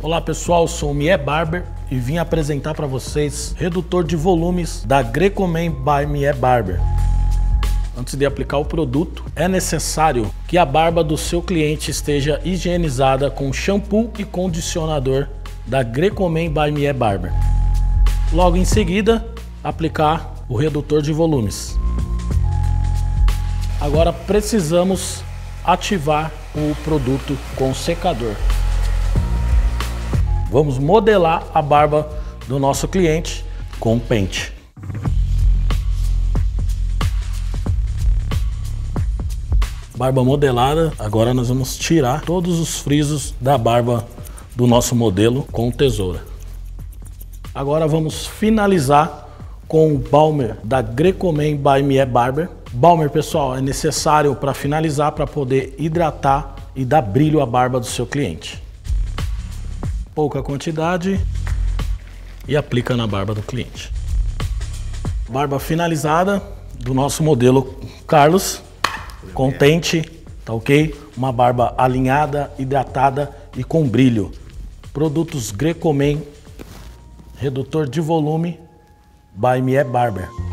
Olá pessoal, sou o Mie Barber e vim apresentar para vocês redutor de volumes da Grecoman by Mie Barber. Antes de aplicar o produto, é necessário que a barba do seu cliente esteja higienizada com shampoo e condicionador da Grecoman by Mie Barber. Logo em seguida, aplicar o redutor de volumes. Agora precisamos ativar o produto com secador. Vamos modelar a barba do nosso cliente com pente. Barba modelada, agora nós vamos tirar todos os frisos da barba do nosso modelo com tesoura. Agora vamos finalizar com o Balmer da Grecoman by Mie Barber. Balmer, pessoal, é necessário para finalizar, para poder hidratar e dar brilho à barba do seu cliente. Pouca quantidade e aplica na barba do cliente. Barba finalizada do nosso modelo Carlos, com pente, tá ok? Uma barba alinhada, hidratada e com brilho. Produtos Grecoman, redutor de volume by Mie Barber.